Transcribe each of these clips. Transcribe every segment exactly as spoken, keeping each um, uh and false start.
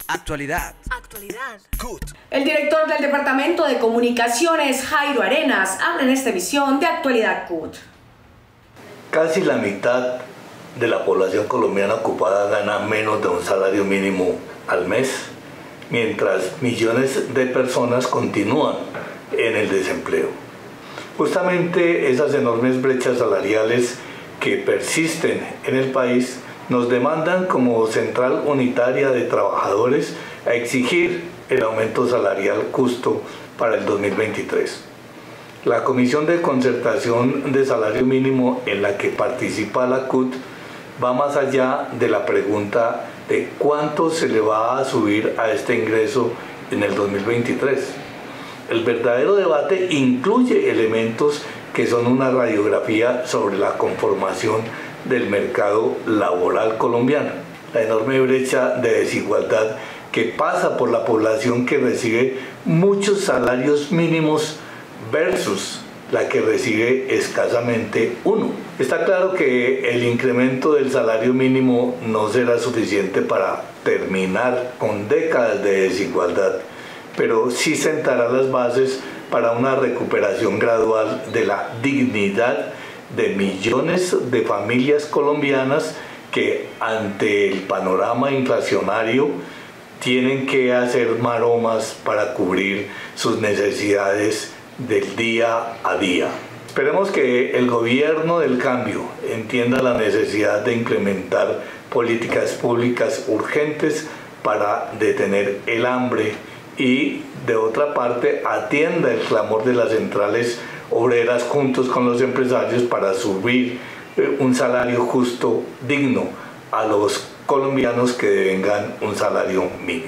Actualidad. Actualidad. C U T. El director del Departamento de Comunicaciones, Jairo Arenas, habla en esta emisión de Actualidad C U T. Casi la mitad de la población colombiana ocupada gana menos de un salario mínimo al mes, mientras millones de personas continúan en el desempleo. Justamente esas enormes brechas salariales que persisten en el país nos demandan como Central Unitaria de Trabajadores a exigir el aumento salarial justo para el dos mil veintitrés. La Comisión de Concertación de Salario Mínimo en la que participa la C U T va más allá de la pregunta de cuánto se le va a subir a este ingreso en el dos mil veintitrés. El verdadero debate incluye elementos que son una radiografía sobre la conformación del mercado laboral colombiano, la enorme brecha de desigualdad que pasa por la población que recibe muchos salarios mínimos versus la que recibe escasamente uno. Está claro que el incremento del salario mínimo no será suficiente para terminar con décadas de desigualdad, pero sí sentará las bases para una recuperación gradual de la dignidad de millones de familias colombianas que ante el panorama inflacionario tienen que hacer maromas para cubrir sus necesidades del día a día. Esperemos que el gobierno del cambio entienda la necesidad de implementar políticas públicas urgentes para detener el hambre y, de otra parte, atienda el clamor de las centrales obreras juntos con los empresarios para subir un salario justo, digno a los colombianos que devengan un salario mínimo.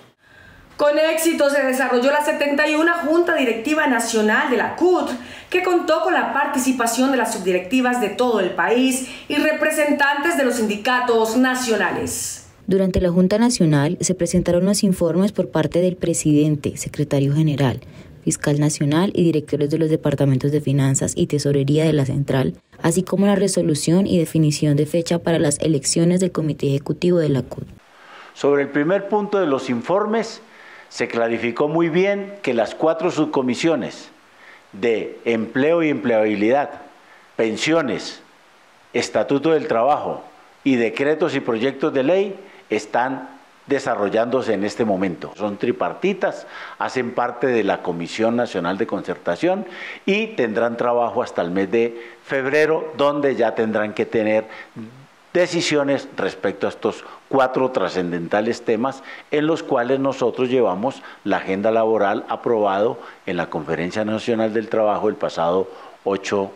Con éxito se desarrolló la setenta y una Junta Directiva Nacional de la C U T, que contó con la participación de las subdirectivas de todo el país y representantes de los sindicatos nacionales. Durante la Junta Nacional se presentaron los informes por parte del presidente, secretario general, fiscal nacional y directores de los departamentos de finanzas y tesorería de la central, así como la resolución y definición de fecha para las elecciones del Comité Ejecutivo de la C U T. Sobre el primer punto de los informes, se clarificó muy bien que las cuatro subcomisiones de empleo y empleabilidad, pensiones, estatuto del trabajo y decretos y proyectos de ley están desarrollándose en este momento. Son tripartitas, hacen parte de la Comisión Nacional de Concertación y tendrán trabajo hasta el mes de febrero, donde ya tendrán que tener decisiones respecto a estos cuatro trascendentales temas en los cuales nosotros llevamos la agenda laboral aprobado en la Conferencia Nacional del Trabajo el pasado ocho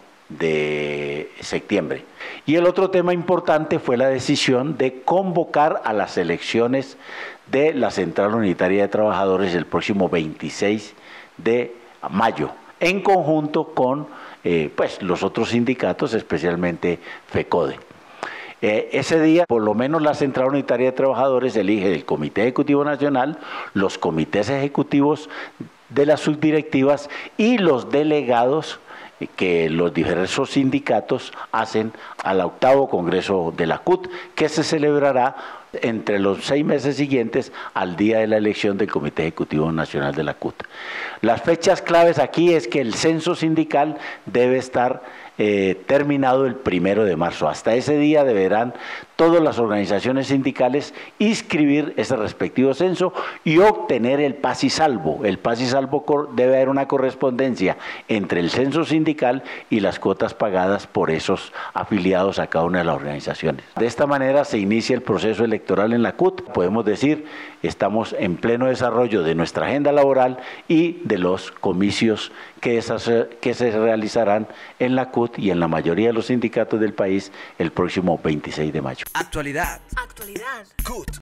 de septiembre. Y el otro tema importante fue la decisión de convocar a las elecciones de la Central Unitaria de Trabajadores el próximo veintiséis de mayo, en conjunto con eh, pues, los otros sindicatos, especialmente FECODE. Eh, ese día, por lo menos la Central Unitaria de Trabajadores elige el Comité Ejecutivo Nacional, los comités ejecutivos de las subdirectivas y los delegados que los diversos sindicatos hacen al octavo Congreso de la C U T, que se celebrará entre los seis meses siguientes al día de la elección del Comité Ejecutivo Nacional de la C U T. Las fechas claves aquí es que el censo sindical debe estar eh, terminado el primero de marzo. Hasta ese día deberán todas las organizaciones sindicales inscribir ese respectivo censo y obtener el paz y salvo. El paz y salvo debe haber una correspondencia entre el censo sindical y las cuotas pagadas por esos afiliados a cada una de las organizaciones. De esta manera se inicia el proceso electoral en la C U T. Podemos decir, estamos en pleno desarrollo de nuestra agenda laboral y de los comicios que, esas, que se realizarán en la C U T y en la mayoría de los sindicatos del país el próximo veintiséis de mayo. Actualidad. Actualidad. C U T.